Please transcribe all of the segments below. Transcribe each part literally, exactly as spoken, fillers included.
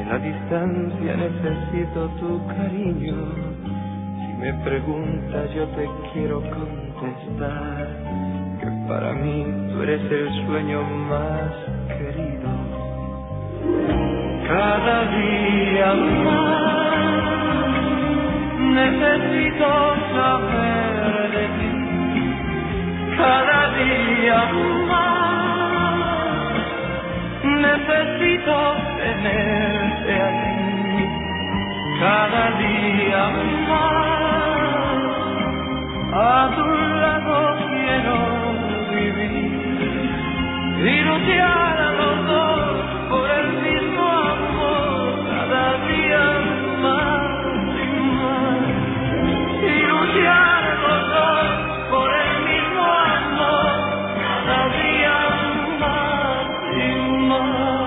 la distancia necesito tu cariño. Si me preguntas yo te quiero contestar que para mí tú eres el sueño más querido. Cada día más necesito saber de ti. Cada día más necesito tenerte aquí. Cada día más a tu lado quiero vivir y luchar a los dos por el mismo amor. Cada día más y más y luchar a los dos por el mismo amor. Cada día más y más.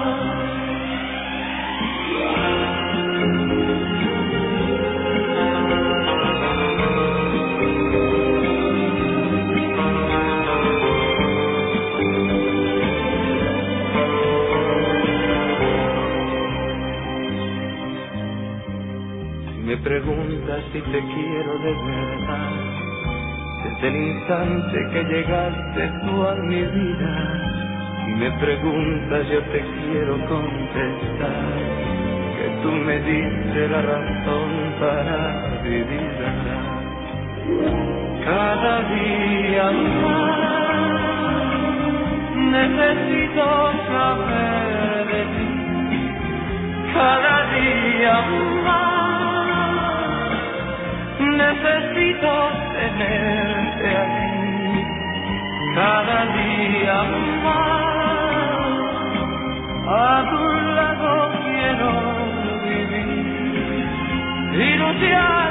Me preguntas si te quiero de verdad, desde el instante que llegaste tú a mi vida. Si me preguntas yo te quiero contestar que tú me diste la razón para vivirla. Cada día más necesito saber de ti. Cada día más necesito tenerte aquí. Cada día más a tu lado quiero vivir y luchar